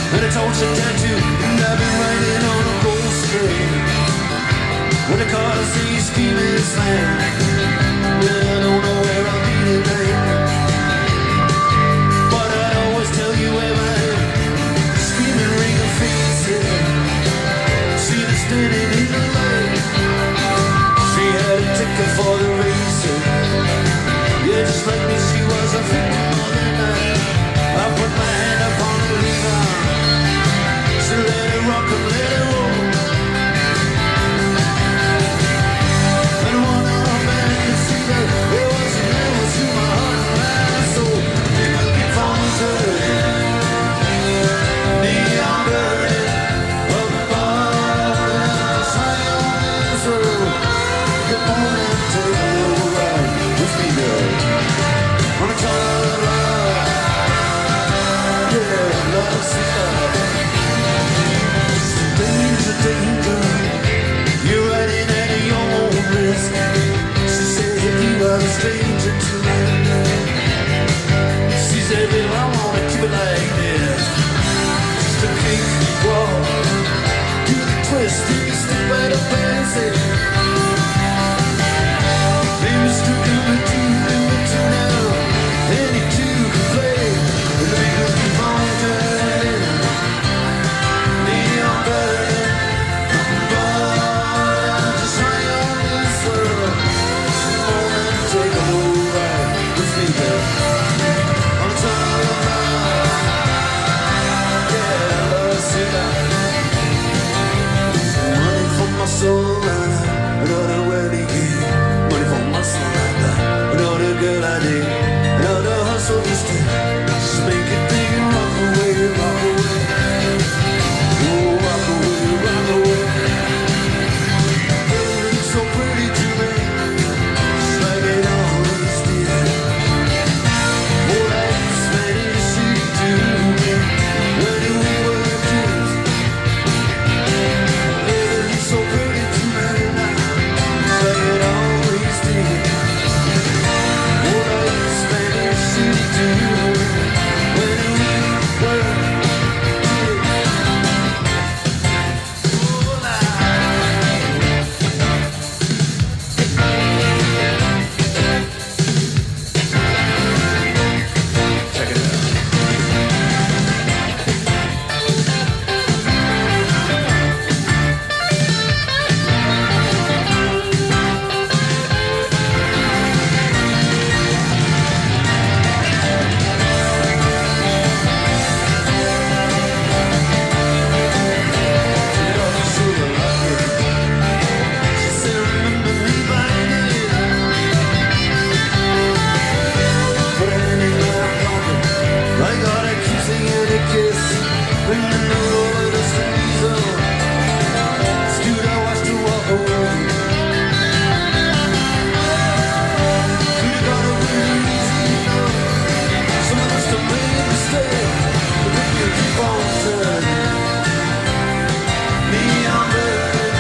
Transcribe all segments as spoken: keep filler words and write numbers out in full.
and a torture tattoo, and I've been riding on a cold string. When the cars see screaming slam, well, I don't know where I'll be tonight, but I'd always tell you where I am. Screaming ring of faces, see them standing in the light. She had a ticket for the racing, yeah, just like me, she was a victim of the night. I put my hand upon the lever, so let it rock and let it roll. And when I run back to see that it was a level to my heart and my soul. People keep on turning, neon burning, up above, just hang on this road. Come on and take a little ride with me, girl, on the color of love. Yeah, love, see love. Danger, danger, you're riding at your own risk. She said you are a stranger to me. She said, baby, I wanna keep it like this. Just a cakewalk, do the twist, do the step by the fancy. Baby, still do it too, do it too now. Any two can play, and the big one keep on turning. Neon burning, but just hang on this world. Come on and take a little ride with me, girl, on top of the mountain. Yeah, love, see that. Money for my soul, another wedding gift. Money for my soul, another girl I did, another hustle just to just make it big and rock away, rock away. Oh, rock away, rock away. You're so pretty to me, just like it always did. Oh, like Spanish city to me, when we were kids. You're so pretty to me now, just like it always did. Oh, like Spanish city to me, when we were kids. Check it out. She said, remember me by name. Put it in my pocket. I gotta keep singing a kiss. When the roll of the streets on, stood I watched her walk away. Could've got away easy enough. Someone must have made a mistake, but then you keep on turning. Neon burning,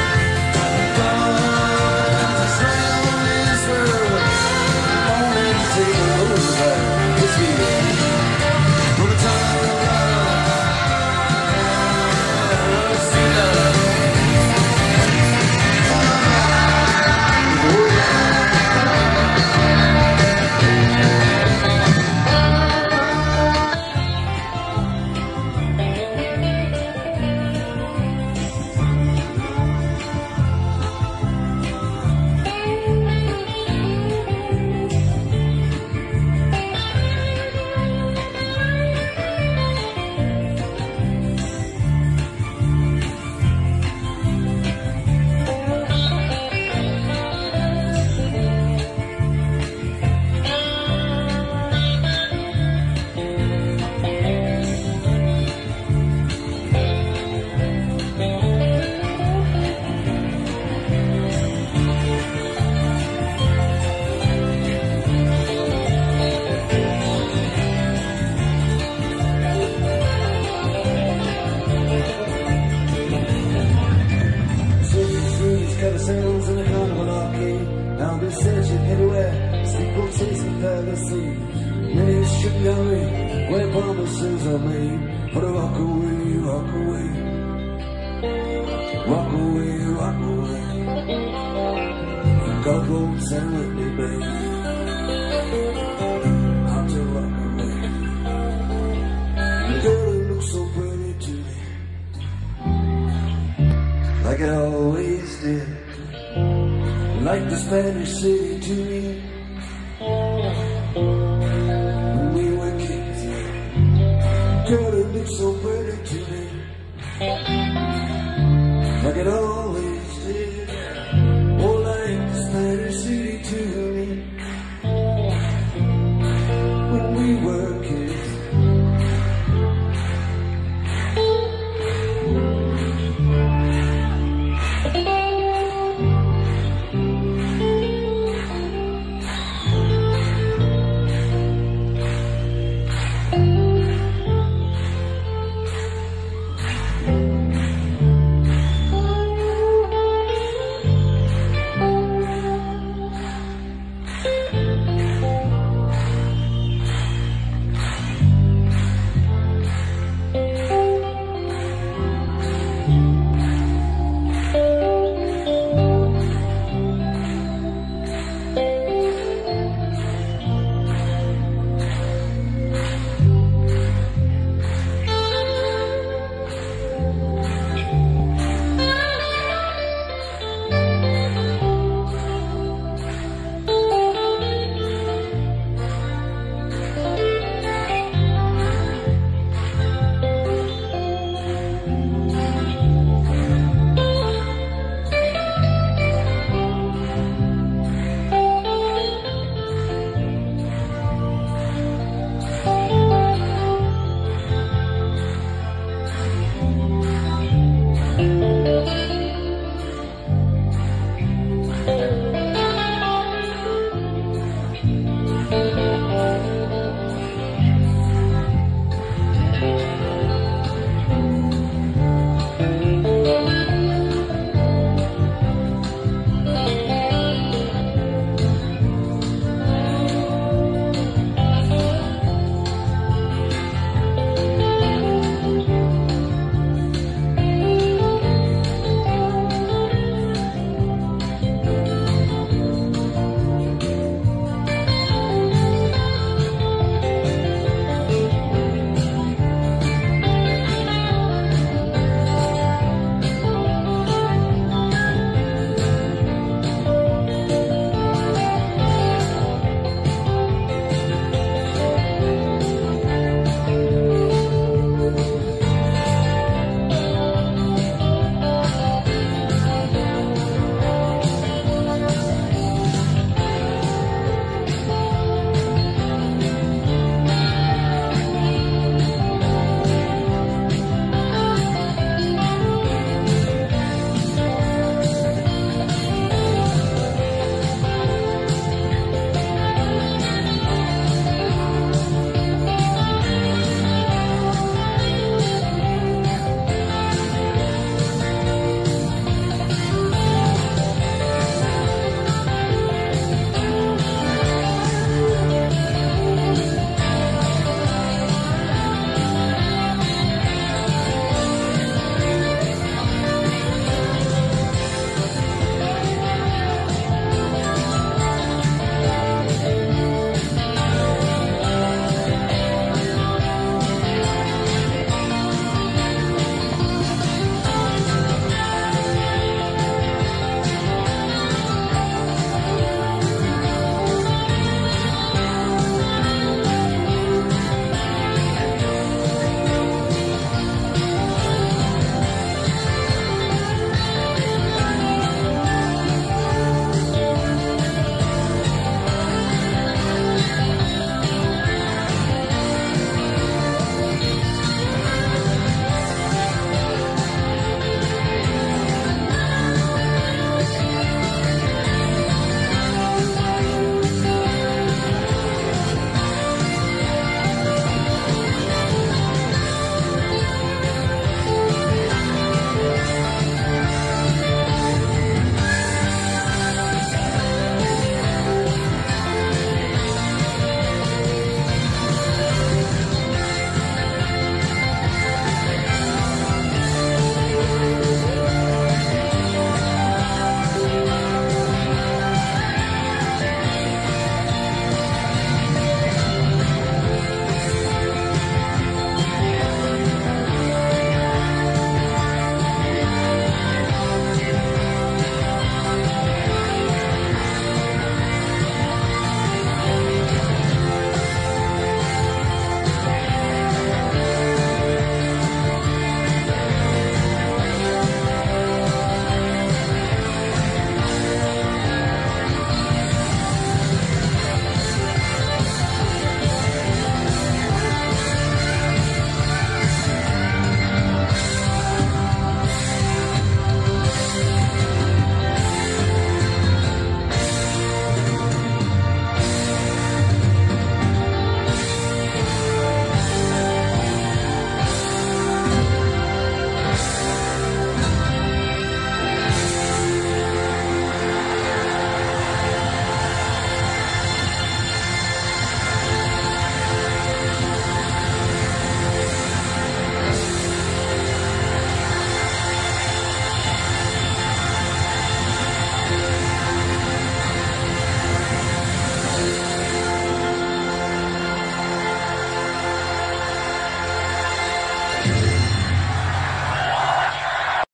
but just hang on this world. Come on and take a little ride with me, on the top of the love. Love, see love. Oh, yeah. Many should know me when promises are made, but I walk away. cold San Whitney Bay. I'll tell rock away. The girl who looks so pretty to me, like it always did, like the Spanish city to me when we were kids. Girl who looks so pretty to me, like it always